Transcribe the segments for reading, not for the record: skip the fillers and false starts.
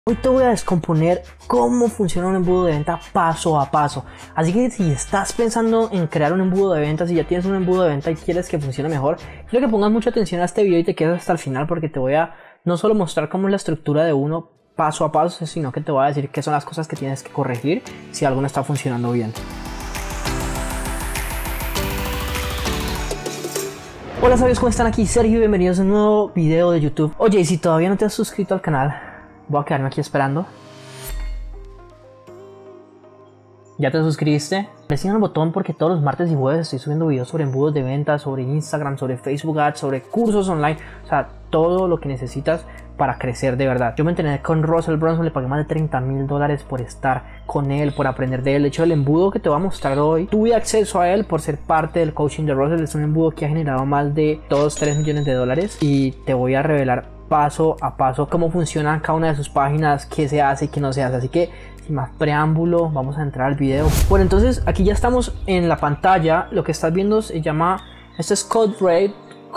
Hoy te voy a descomponer cómo funciona un embudo de venta paso a paso. Así que si estás pensando en crear un embudo de venta, si ya tienes un embudo de venta y quieres que funcione mejor, quiero que pongas mucha atención a este video y te quedes hasta el final, porque te voy a no solo mostrar cómo es la estructura de uno paso a paso, sino que te voy a decir qué son las cosas que tienes que corregir si algo no está funcionando bien. Hola sabios, ¿cómo están? Aquí Sergio y bienvenidos a un nuevo video de YouTube. Oye, y si todavía no te has suscrito al canal, voy a quedarme aquí esperando. ¿Ya te suscribiste? Presiona el botón porque todos los martes y jueves estoy subiendo videos sobre embudos de venta, sobre Instagram, sobre Facebook Ads, sobre cursos online. O sea, todo lo que necesitas para crecer de verdad. Yo me entrené con Russell Brunson, le pagué más de $30,000 por estar con él, por aprender de él. De hecho, el embudo que te voy a mostrar hoy, tuve acceso a él por ser parte del coaching de Russell. Es un embudo que ha generado más de 2-3 millones de dólares y te voy a revelar paso a paso cómo funciona cada una de sus páginas, qué se hace y qué no se hace. Así que sin más preámbulo, vamos a entrar al video. Bueno, entonces aquí ya estamos en la pantalla. Lo que estás viendo se llama, este es CodeRed.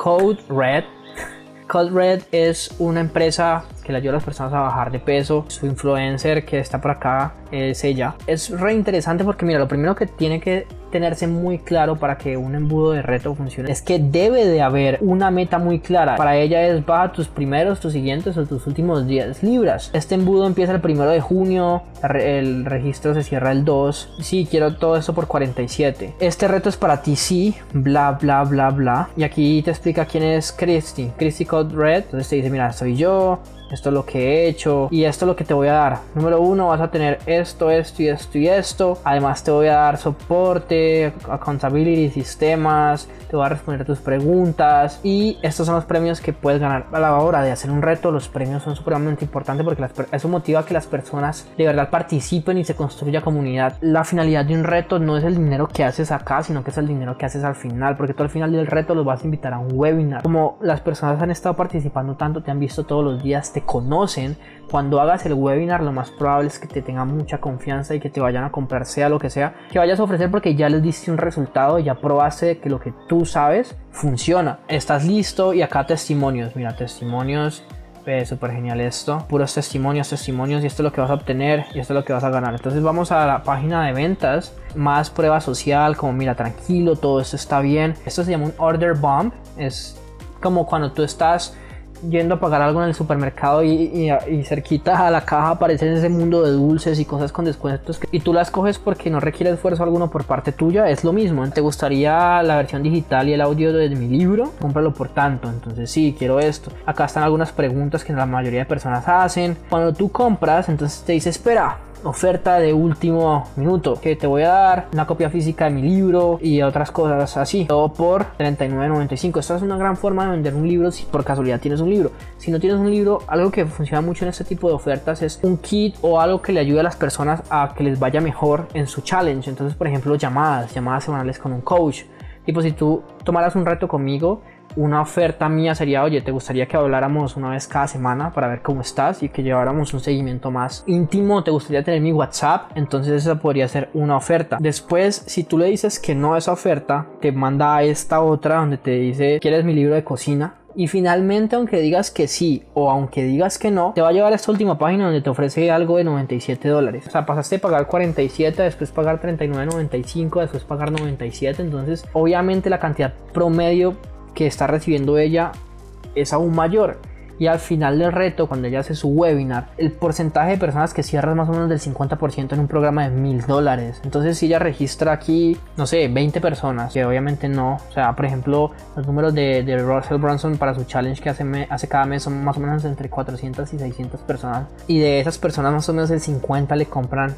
CodeRed es una empresa que le ayuda a las personas a bajar de peso. Su influencer que está por acá es ella. Es re interesante porque mira, lo primero que tiene que tenerse muy claro para que un embudo de reto funcione es que debe de haber una meta muy clara. Para ella es baja tus primeros, tus siguientes o tus últimos 10 libras. Este embudo empieza el 1 de junio, el registro se cierra el 2. Sí, quiero todo esto por 47. Este reto es para ti, sí, bla bla bla bla. Y aquí te explica quién es Christy CodeRed. Entonces te dice, mira, soy yo, esto es lo que he hecho y esto es lo que te voy a dar. Número 1, vas a tener esto, esto y esto y esto. Además te voy a dar soporte, accountability, sistemas, te voy a responder tus preguntas y estos son los premios que puedes ganar. A la hora de hacer un reto, los premios son supremamente importantes porque eso motiva a que las personas de verdad participen y se construya comunidad. La finalidad de un reto no es el dinero que haces acá, sino que es el dinero que haces al final, porque tú al final del reto los vas a invitar a un webinar. Como las personas han estado participando tanto, te han visto todos los días, te conocen, cuando hagas el webinar lo más probable es que te tengan mucha confianza y que te vayan a comprar sea lo que sea que vayas a ofrecer, porque ya les diste un resultado y ya probaste que lo que tú sabes funciona. Estás listo y acá testimonios, mira, testimonios, súper genial esto, puros testimonios y esto es lo que vas a obtener y esto es lo que vas a ganar. Entonces vamos a la página de ventas, más prueba social, como mira, tranquilo, todo esto está bien. Esto se llama un order bump, es como cuando tú estás yendo a pagar algo en el supermercado y cerquita a la caja aparece ese mundo de dulces y cosas con descuentos y tú las coges porque no requiere esfuerzo alguno por parte tuya. Es lo mismo, ¿te gustaría la versión digital y el audio de mi libro? Cómpralo por tanto. Entonces sí, quiero esto. Acá están algunas preguntas que la mayoría de personas hacen. Cuando tú compras, entonces te dice, espera, oferta de último minuto, que te voy a dar una copia física de mi libro y otras cosas así, todo por $39.95. Esta es una gran forma de vender un libro si por casualidad tienes un libro. Si no tienes un libro, algo que funciona mucho en este tipo de ofertas es un kit o algo que le ayude a las personas a que les vaya mejor en su challenge. Entonces, por ejemplo, llamadas semanales con un coach. Tipo, si tú tomaras un reto conmigo, una oferta mía sería, oye, ¿te gustaría que habláramos una vez cada semana para ver cómo estás y que lleváramos un seguimiento más íntimo? ¿Te gustaría tener mi WhatsApp? Entonces esa podría ser una oferta. Después, si tú le dices que no a esa oferta, te manda a esta otra donde te dice, ¿quieres mi libro de cocina? Y finalmente, aunque digas que sí o aunque digas que no, te va a llevar a esta última página donde te ofrece algo de $97. O sea, pasaste de pagar 47, después pagar 39.95, después pagar 97. Entonces, obviamente la cantidad promedio que está recibiendo ella es aún mayor. Y al final del reto, cuando ella hace su webinar, el porcentaje de personas que cierra es más o menos del 50% en un programa de $1,000. Entonces si ella registra aquí, no sé, 20 personas, que obviamente no, o sea, por ejemplo, los números de Russell Brunson para su challenge que hace cada mes son más o menos entre 400 y 600 personas, y de esas personas más o menos el 50 le compran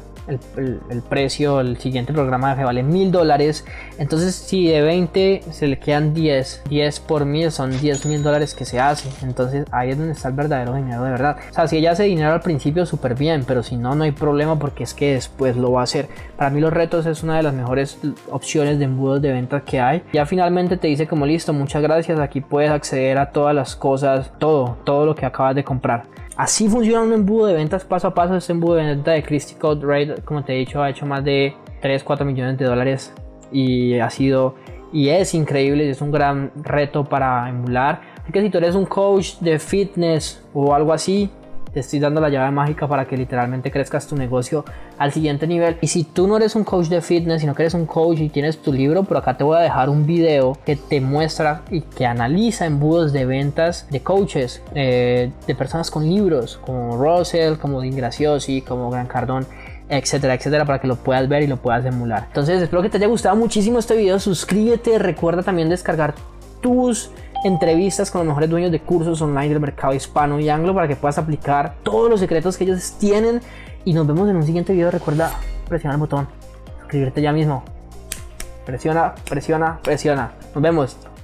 el precio. El siguiente programa que vale $1,000. Entonces si de 20 se le quedan 10 por 1,000 son $10,000 que se hace. Entonces ahí es donde está el verdadero dinero de verdad. O sea, si ella hace dinero al principio, súper bien, pero si no, no hay problema porque es que después lo va a hacer. Para mí los retos es una de las mejores opciones de embudos de ventas que hay. Ya finalmente te dice como listo, muchas gracias, aquí puedes acceder a todas las cosas, todo lo que acabas de comprar. Así funciona un embudo de ventas paso a paso. Este embudo de venta de Christy CodeRed, como te he dicho, ha hecho más de 3-4 millones de dólares y es increíble. Es un gran reto para emular. Así que si tú eres un coach de fitness o algo así, te estoy dando la llave mágica para que literalmente crezcas tu negocio al siguiente nivel. Y si tú no eres un coach de fitness, sino que eres un coach y tienes tu libro, por acá te voy a dejar un video que te muestra y que analiza embudos de ventas de coaches, de personas con libros, como Russell, como Dean Graziosi, como Grant Cardone, etcétera, etcétera, para que lo puedas ver y lo puedas emular. Entonces espero que te haya gustado muchísimo este video. Suscríbete, recuerda también descargar tus entrevistas con los mejores dueños de cursos online del mercado hispano y anglo para que puedas aplicar todos los secretos que ellos tienen. Y nos vemos en un siguiente video. Recuerda presionar el botón suscribirte ya mismo. Presiona, presiona, presiona. Nos vemos.